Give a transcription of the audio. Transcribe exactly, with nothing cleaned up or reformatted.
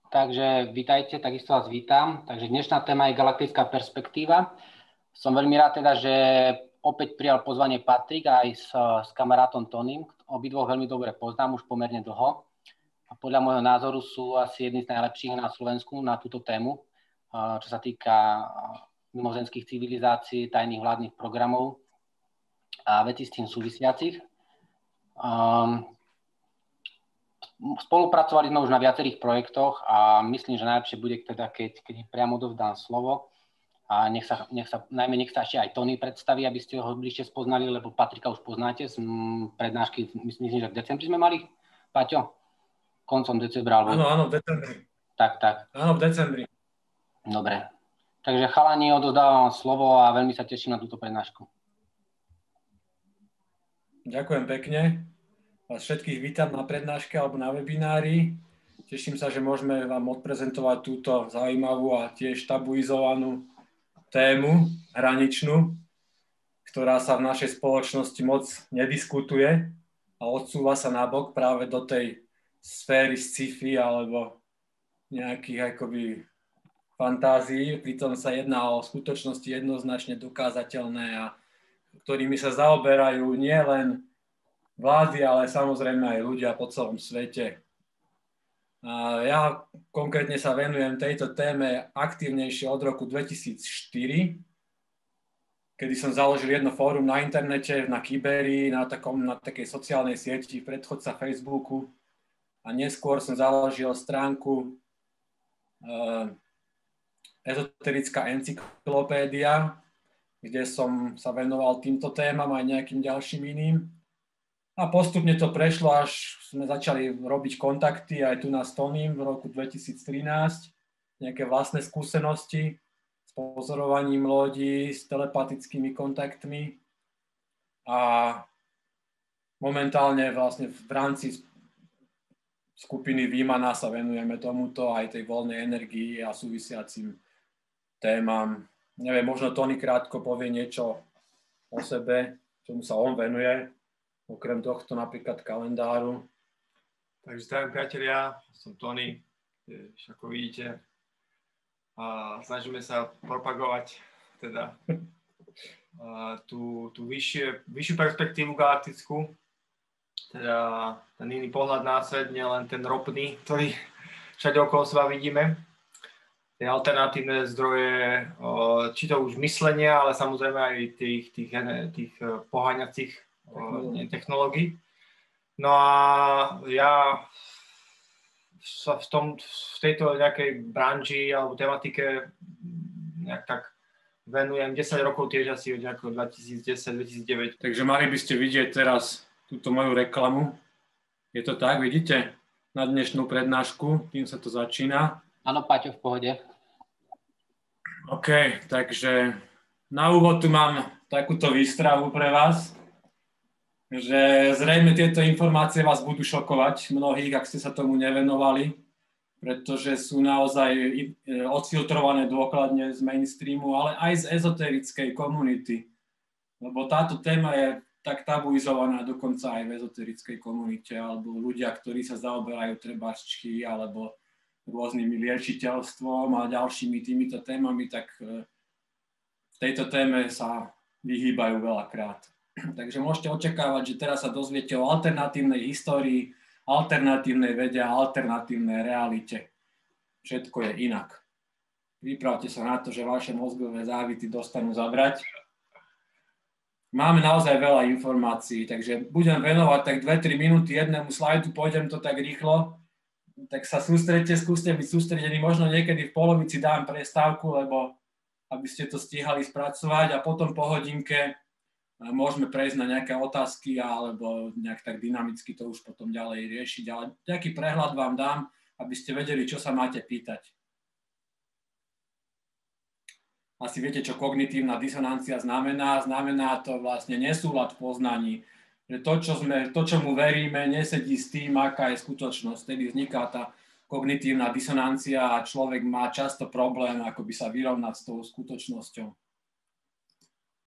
Takže vítajte, takisto vás vítam. Takže dnešná téma je galaktická perspektíva. Som veľmi rád teda, že opäť prijal pozvanie Patrik aj s, s kamarátom Tonym. Obidvoch veľmi dobre poznám už pomerne dlho. A podľa môjho názoru sú asi jedni z najlepších na Slovensku na túto tému, čo sa týka mimozemských civilizácií, tajných vládnych programov a vecí s tým súvisiacich. Um, Spolupracovali sme už na viacerých projektoch a myslím, že najlepšie bude teda, keď, keď priamo dovzdám slovo. A nech sa, nech sa, najmä nech sa ešte aj Tony predstaví, aby ste ho bližšie spoznali, lebo Patrika už poznáte z prednášky, myslím, že v decembri sme mali, Paťo? Koncom decembra. Alebo... Áno, áno, v decembri. Tak, tak. Áno, v decembri. Dobre. Takže chalani, odozdávam slovo a veľmi sa teším na túto prednášku. Ďakujem pekne. Vás všetkých vítam na prednáške alebo na webinári. Teším sa, že môžeme vám odprezentovať túto zaujímavú a tiež tabuizovanú tému, hraničnú, ktorá sa v našej spoločnosti moc nediskutuje a odsúva sa nabok práve do tej sféry sci-fi alebo nejakých akoby fantázií. Pritom sa jedná o skutočnosti jednoznačne dokázateľné a ktorými sa zaoberajú nielen vlády, ale samozrejme aj ľudia po celom svete. A ja konkrétne sa venujem tejto téme aktívnejšie od roku dvetisícštyri, kedy som založil jedno fórum na internete, na Kyberi, na, takom, na takej sociálnej sieti, predchodca Facebooku. A neskôr som založil stránku uh, Ezoterická encyklopédia, kde som sa venoval týmto témam aj nejakým ďalším iným. A postupne to prešlo, až sme začali robiť kontakty aj tu na Tonym v roku dvetisíctrinásť, nejaké vlastné skúsenosti s pozorovaním lodí, s telepatickými kontaktmi. A momentálne vlastne v rámci skupiny Výmana sa venujeme tomuto, aj tej voľnej energii a súvisiacim témam. Neviem, možno Tony krátko povie niečo o sebe, čomu sa on venuje. Okrem tohto napríklad kalendáru. Takže zdravím priatelia, som Tony, ako vidíte. A snažíme sa propagovať teda tú, tú vyššie, vyššiu perspektívu galaktickú, teda ten iný pohľad na svet, nie len ten ropný, ktorý všade okolo seba vidíme. Tie alternatívne zdroje, či to už myslenia, ale samozrejme aj tých, tých, tých poháňacích technológií. No a ja sa v, tom, v tejto nejakej branži alebo tematike nejak tak venujem desať rokov, tiež asi od nejakého dvetisícdesať dvetisícdeväť. Takže mali by ste vidieť teraz túto moju reklamu. Je to tak, vidíte? Na dnešnú prednášku, tým sa to začína. Áno, Paťo, v pohode. OK, takže na úvod tu mám takúto výstrahu pre vás, že zrejme tieto informácie vás budú šokovať mnohých, ak ste sa tomu nevenovali, pretože sú naozaj odfiltrované dôkladne z mainstreamu, ale aj z ezoterickej komunity. Lebo táto téma je tak tabuizovaná dokonca aj v ezoterickej komunite, alebo ľudia, ktorí sa zaoberajú trebáčky alebo rôznymi liečiteľstvom a ďalšími týmito témami, tak v tejto téme sa vyhýbajú veľakrát. Takže môžete očakávať, že teraz sa dozviete o alternatívnej histórii, alternatívnej vede a alternatívnej realite. Všetko je inak. Pripravte sa na to, že vaše mozgové závity dostanú zabrať. Máme naozaj veľa informácií, takže budem venovať tak dve tri minúty jednému slajdu, pôjdem to tak rýchlo, tak sa sústredte, skúste byť sústredení, možno niekedy v polovici dám prestávku, lebo aby ste to stíhali spracovať a potom po hodinke môžeme prejsť na nejaké otázky alebo nejak tak dynamicky to už potom ďalej riešiť, ale nejaký prehľad vám dám, aby ste vedeli, čo sa máte pýtať. Asi viete, čo kognitívna disonancia znamená. Znamená to vlastne nesúlad v poznaní, že to, čo sme, to, čomu veríme, nesedí s tým, aká je skutočnosť. Tedy vzniká tá kognitívna disonancia a človek má často problém, ako by sa vyrovnať s tou skutočnosťou.